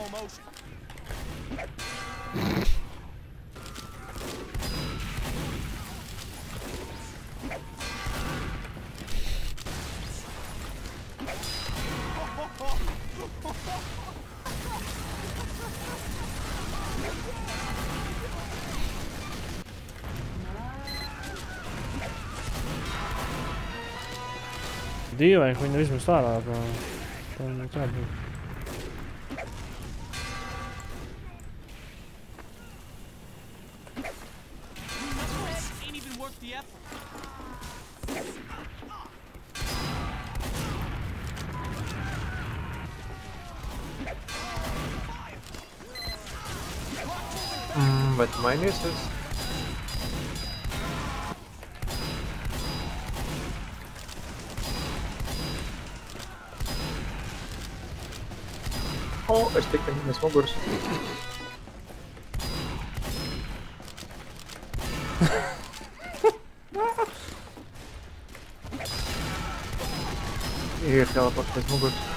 Dīvaini, ka viņi ir vismaz ārā, ka viņi tādu. Vai tu mainīsies? O, es tikai nes muguras. Ir teleports pēc muguras.